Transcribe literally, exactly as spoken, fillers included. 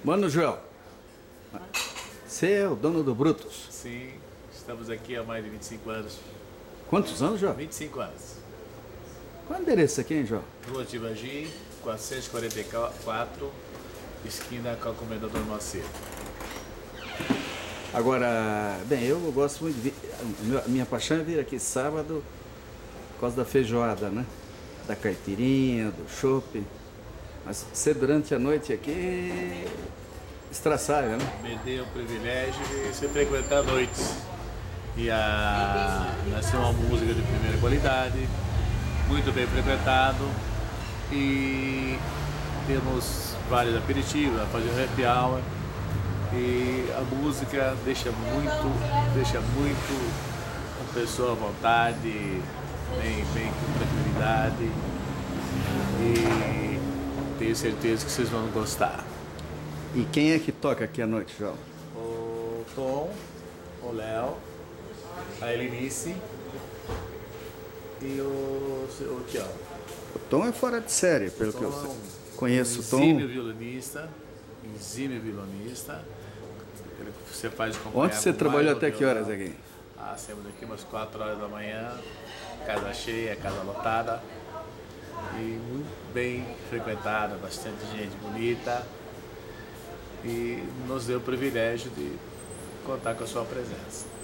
Mano Joel, você é o dono do Brutus? Sim, estamos aqui há mais de vinte e cinco anos. Quantos anos, Joel? vinte e cinco anos. Qual é o endereço aqui, hein, Joel? Rua Tibagi, quatrocentos e quarenta e quatro, esquina com o Comendador Macedo. Agora, bem, eu gosto muito de vir, a minha paixão é vir aqui sábado por causa da feijoada, né? Da caipirinha, do chopp. Mas ser durante a noite aqui estraçalha, né? Me deu o privilégio de se frequentar noites. E a, nós temos uma música de primeira qualidade, muito bem frequentado, e temos vários aperitivos, fazer um happy hour, e a música deixa muito, deixa muito a pessoa à vontade, bem, bem com tranquilidade, e tenho certeza que vocês vão gostar. E quem é que toca aqui à noite, João? O Tom, o Léo, a Helenice e o, o Tiago. O Tom é fora de série, pelo que eu sei. Conheço o Tom. Exímio violonista, exímio violonista. Você faz acompanhar. Ontem você trabalhou até que horas aqui? Ah, saímos daqui umas quatro horas da manhã, casa cheia, casa lotada e muito bem frequentada, bastante gente bonita, e nos deu o privilégio de contar com a sua presença.